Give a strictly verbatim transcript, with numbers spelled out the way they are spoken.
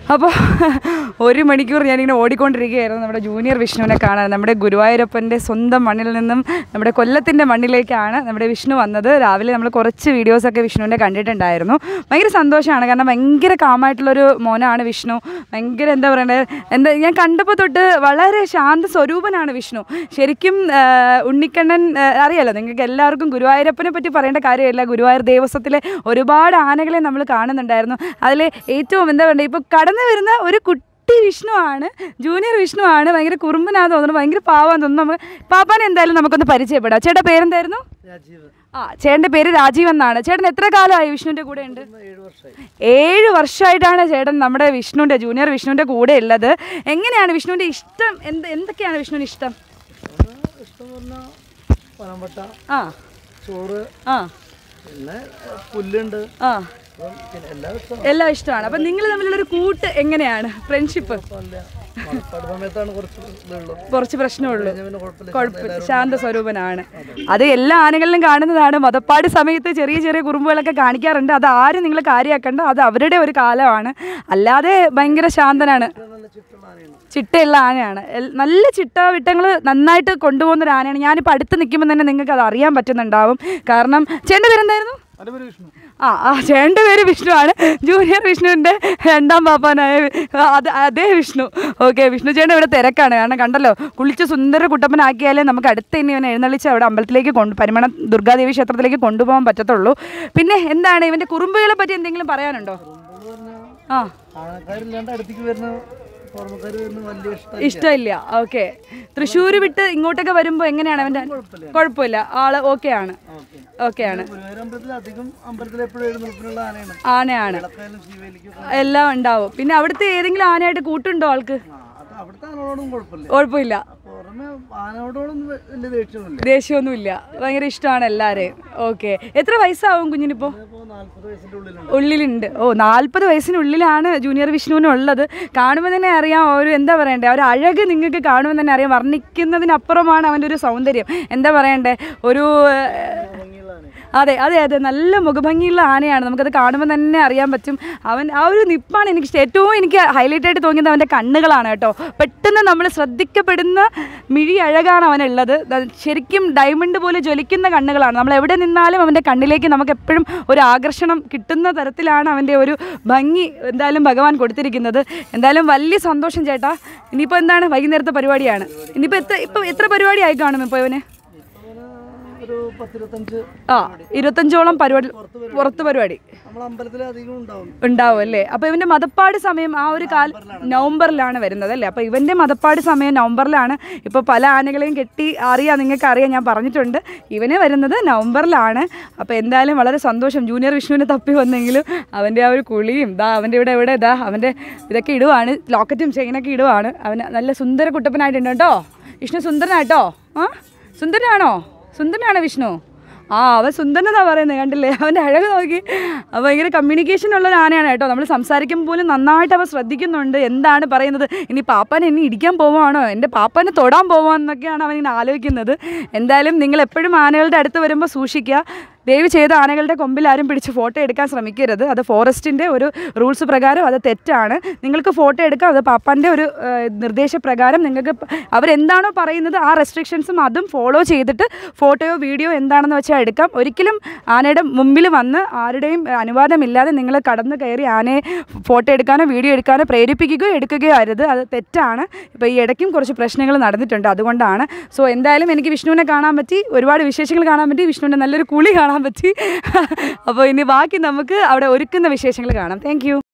അപ്പോൾ ഒരു മണിക്കൂർ ഞാനിങ്ങനെ ഓടിക്കൊണ്ടിരിക്കുകയായിരുന്നു നമ്മുടെ ജൂനിയർ വിഷ്ണുവിനെ കാണാൻ. നമ്മുടെ ഗുരുവായൂരപ്പൻ്റെ സ്വന്തം മണ്ണിൽ നിന്നും നമ്മുടെ കൊല്ലത്തിൻ്റെ മണ്ണിലേക്കാണ് നമ്മുടെ വിഷ്ണു വന്നത്. രാവിലെ നമ്മൾ കുറച്ച് വീഡിയോസൊക്കെ വിഷ്ണുവിൻ്റെ കണ്ടിട്ടുണ്ടായിരുന്നു. ഭയങ്കര സന്തോഷമാണ്, കാരണം ഭയങ്കര കാമായിട്ടുള്ളൊരു മോനാണ് വിഷ്ണു. ഭയങ്കര എന്താ പറയണ്ടത്, എന്താ ഞാൻ കണ്ടപ്പോൾ തൊട്ട് വളരെ ശാന്ത സ്വരൂപനാണ് വിഷ്ണു. ശരിക്കും ഉണ്ണിക്കണ്ണൻ അറിയാലോ നിങ്ങൾക്ക് എല്ലാവർക്കും, ഗുരുവായൂരപ്പനെ പറ്റി പറയേണ്ട കാര്യമില്ല. ഗുരുവായൂർ ദേവസ്വത്തിലെ ഒരുപാട് ആനകളെ നമ്മൾ കാണുന്നുണ്ടായിരുന്നു. അതിൽ ഏറ്റവും എന്താ പറയുക, ഇപ്പോൾ കടന്നു വരുന്ന ഒരു കുട്ടി വിഷ്ണു ആണ്, ജൂനിയർ വിഷ്ണു ആണ്. ഭയങ്കര കുറുമ്പനാന്ന് തോന്നുന്നു, ഭയങ്കര പാവാന്ന് തോന്നുന്നു. നമ്മൾ പാപ്പാനെ എന്തായാലും നമുക്കൊന്ന് പരിചയപ്പെടാം. ചേട്ടാ പേരെന്തായിരുന്നു? ആ, ചേട്ടൻ്റെ പേര് രാജീവ് എന്നാണ്. ചേട്ടൻ എത്ര കാലമായി വിഷ്ണുവിൻ്റെ കൂടെ ഉണ്ട്? ഏഴ് വർഷമായിട്ടാണ് ചേട്ടൻ നമ്മുടെ വിഷ്ണുവിൻ്റെ ജൂനിയർ വിഷ്ണുവിൻ്റെ കൂടെ ഉള്ളത്. എങ്ങനെയാണ് വിഷ്ണുവിൻ്റെ ഇഷ്ടം? എന്ത് എന്തൊക്കെയാണ് വിഷ്ണുവിന് ഇഷ്ടം? ആ, ചോറ്, ആ, പിന്നെ പുല്ലുണ്ട്, ആ, എല്ലാം ഇഷ്ടമാണ്. അപ്പം നിങ്ങൾ തമ്മിലുള്ളൊരു കൂട്ട് എങ്ങനെയാണ്? ഫ്രണ്ട്ഷിപ്പ് കുറച്ച് പ്രശ്നമുള്ളൂ, കുഴപ്പമില്ല, ശാന്ത സ്വരൂപനാണ്. അത് എല്ലാ ആനകളിലും കാണുന്നതാണ്. മതപ്പാട് സമയത്ത് ചെറിയ ചെറിയ കുറുമ്പുകളൊക്കെ കാണിക്കാറുണ്ട്. അത് ആരും നിങ്ങൾ കാര്യമാക്കണ്ട, അത് അവരുടെ ഒരു കാലമാണ്. അല്ലാതെ ഭയങ്കര ശാന്തനാണ്, ചിട്ടയുള്ള ആനയാണ്. നല്ല ചിട്ട വിട്ടങ്ങൾ നന്നായിട്ട് കൊണ്ടുപോകുന്ന ഒരു ആനയാണ്. ഞാനിപ്പോൾ അടുത്ത് നിൽക്കുമ്പോൾ തന്നെ നിങ്ങൾക്ക് അത് അറിയാൻ പറ്റുന്നുണ്ടാവും. കാരണം ചേട്ടൻ്റെ പേരെന്തായിരുന്നു? ആ ആ ചേട്ടൻ്റെ പേര് വിഷ്ണു ആണ്. ജൂനിയർ വിഷ്ണുവിൻ്റെ രണ്ടാം പാപ്പാനായ അത് അതേ വിഷ്ണു. ഓക്കെ, വിഷ്ണു ചേട്ടൻ ഇവിടെ തിരക്കാണ്. കാരണം കണ്ടല്ലോ, കുളിച്ച് സുന്ദര കുട്ടപ്പനാക്കിയാലേ നമുക്ക് അടുത്ത് ഇനി ഇവനെ എഴുന്നള്ളിച്ച് അവിടെ അമ്പലത്തിലേക്ക് കൊണ്ട് പരിമണ ദുർഗാദേവി ക്ഷേത്രത്തിലേക്ക് കൊണ്ടുപോകാൻ പറ്റത്തുള്ളൂ. പിന്നെ എന്താണ് ഇവൻ്റെ കുറുമ്പുകളെ പറ്റി എന്തെങ്കിലും പറയാനുണ്ടോ? ആ, ഇഷ്ടമില്ല. ഓക്കെ, തൃശ്ശൂർ വിട്ട് ഇങ്ങോട്ടൊക്കെ വരുമ്പോൾ എങ്ങനെയാണ് അവൻ്റെ? കുഴപ്പമില്ല, ആള് ഓക്കെ ആണ്. ഓക്കെ ആണ്, ആനയാണ്, എല്ലാം ഉണ്ടാവും. പിന്നെ അവിടുത്തെ ഏതെങ്കിലും ആനയായിട്ട് കൂട്ടുണ്ടോ ആൾക്ക്? കുഴപ്പമില്ല, ദേഷ്യമൊന്നുമില്ല, ഭയങ്കര ഇഷ്ടമാണ് എല്ലാവരെയും. ഓക്കെ, എത്ര വയസ്സാവും കുഞ്ഞിനിപ്പോൾ? ഉള്ളിലുണ്ട്. ഓ, നാൽപ്പത് വയസ്സിനുള്ളിലാണ് ജൂനിയർ വിഷ്ണുവിനുള്ളത്. കാണുമ്പോൾ തന്നെ അറിയാം, ഒരു എന്താ പറയണ്ടേ, ഒരു അഴക് നിങ്ങൾക്ക് കാണുമ്പോൾ തന്നെ അറിയാം. വർണ്ണിക്കുന്നതിനപ്പുറമാണ് അവൻ്റെ ഒരു സൗന്ദര്യം. എന്താ പറയണ്ടേ, ഒരു അതെ അതെ അതെ നല്ല മുഖഭംഗിയുള്ള ആനയാണ്. നമുക്കത് കാണുമ്പോൾ തന്നെ അറിയാൻ പറ്റും. അവൻ ആ ഒരു നിപ്പാണ് എനിക്ക് ഏറ്റവും എനിക്ക് ഹൈലൈറ്റ് ആയിട്ട് തോന്നിയത് അവൻ്റെ കണ്ണുകളാണ് കേട്ടോ. പെട്ടെന്ന് നമ്മൾ ശ്രദ്ധിക്കപ്പെടുന്ന മിഴി അഴകാണ് അവനുള്ളത്. ശരിക്കും ഡയമണ്ട് പോലെ ജ്വലിക്കുന്ന കണ്ണുകളാണ്. നമ്മൾ എവിടെ നിന്നാലും അവൻ്റെ കണ്ണിലേക്ക് നമുക്ക് എപ്പോഴും ഒരു ആകർഷണം കിട്ടുന്ന തരത്തിലാണ് അവൻ്റെ ഒരു ഭംഗി എന്തായാലും ഭഗവാൻ കൊടുത്തിരിക്കുന്നത്. എന്തായാലും വലിയ സന്തോഷം ചേട്ടാ. ഇനിയിപ്പോൾ എന്താണ്, വൈകുന്നേരത്തെ പരിപാടിയാണ്. ഇനിയിപ്പോൾ എത്ര ഇപ്പോൾ എത്ര പരിപാടി ആയി കാണും ഇപ്പോൾ ഇവന്? ആ, ഇരുപത്തഞ്ചോളം പരിപാടി, പുറത്ത് പരിപാടി ഉണ്ടാവും അല്ലേ? അപ്പോൾ ഇവൻ്റെ മതപ്പാട് സമയം ആ ഒരു കാല നവംബറിലാണ് വരുന്നത് അല്ലേ? അപ്പോൾ ഇവൻ്റെ മതപ്പാട് സമയം നവംബറിലാണ്. ഇപ്പോൾ പല ആനകളെയും കെട്ടി അറിയാം, നിങ്ങൾക്ക് അറിയാം, ഞാൻ പറഞ്ഞിട്ടുണ്ട്. ഇവന് വരുന്നത് നവംബറിലാണ്. അപ്പോൾ എന്തായാലും വളരെ സന്തോഷം. ജൂനിയർ വിഷ്ണുവിനെ തപ്പി വന്നെങ്കിലും അവൻ്റെ ആ ഒരു കുളിയും ഇതാ അവൻ്റെ ഇവിടെ ഇവിടെ ഇതാ അവൻ്റെ ഇതൊക്കെ ഇടുവാണ്, ലോക്കറ്റും ചെയിനൊക്കെ ഇടുവാണ്. അവന് നല്ല സുന്ദര കുട്ടപ്പനായിട്ടുണ്ട് കേട്ടോ. വിഷ്ണു സുന്ദരനാട്ടോ. ആ, സുന്ദരനാണോ? സുന്ദരനാണ് വിഷ്ണു. ആ, അവൻ സുന്ദരനാ പറയുന്നത്, കണ്ടില്ലേ അവൻ്റെ അഴക് നോക്കി. ഭയങ്കര കമ്മ്യൂണിക്കേഷൻ ഉള്ളൊരു ആനയാണ് കേട്ടോ. നമ്മൾ സംസാരിക്കുമ്പോൾ പോലും നന്നായിട്ട് അവൻ ശ്രദ്ധിക്കുന്നുണ്ട് എന്താണ് പറയുന്നത്. ഇനി പാപ്പാനെ എന്നെ ഇടിക്കാൻ പോവുകയാണോ, എൻ്റെ പാപ്പാനെ തൊടാൻ പോവാന്നൊക്കെയാണ് അവൻ ഇങ്ങനെ ആലോചിക്കുന്നത്. എന്തായാലും നിങ്ങൾ എപ്പോഴും ആനകളുടെ അടുത്ത് വരുമ്പോൾ സൂക്ഷിക്കുക. ദയവ് ചെയ്ത് ആനകളുടെ കൊമ്പിൽ ആരും പിടിച്ച് ഫോട്ടോ എടുക്കാൻ ശ്രമിക്കരുത്. അത് ഫോറസ്റ്റിൻ്റെ ഒരു റൂൾസ് പ്രകാരം അത് തെറ്റാണ്. നിങ്ങൾക്ക് ഫോട്ടോ എടുക്കാം, അത് പാപ്പാൻ്റെ ഒരു നിർദ്ദേശപ്രകാരം നിങ്ങൾക്ക് അവരെന്താണോ പറയുന്നത് ആ റെസ്ട്രിക്ഷൻസും അതും ഫോളോ ചെയ്തിട്ട് ഫോട്ടോയോ വീഡിയോ എന്താണെന്ന് വെച്ചാൽ എടുക്കാം. ഒരിക്കലും ആനയുടെ മുമ്പിൽ വന്ന് ആരുടെയും അനുവാദമില്ലാതെ നിങ്ങൾ കടന്നു കയറി ആനയെ ഫോട്ടോ എടുക്കാനോ വീഡിയോ എടുക്കാനോ പ്രേരിപ്പിക്കുകയോ എടുക്കുകയോ അരുത്. അത് തെറ്റാണ്. ഇപ്പോൾ ഈ ഇടയ്ക്കും കുറച്ച് പ്രശ്നങ്ങൾ നടന്നിട്ടുണ്ട്, അതുകൊണ്ടാണ്. സോ എന്തായാലും എനിക്ക് വിഷ്ണുവിനെ കാണാൻ പറ്റി, ഒരുപാട് വിശേഷങ്ങൾ കാണാൻ പറ്റി, വിഷ്ണുവിൻ്റെ നല്ലൊരു കുളി കാണാൻ പറ്റി. അപ്പോൾ ഇനി ബാക്കി നമുക്ക് അവിടെ ഒരുക്കുന്ന വിശേഷങ്ങൾ കാണാം. Thank U.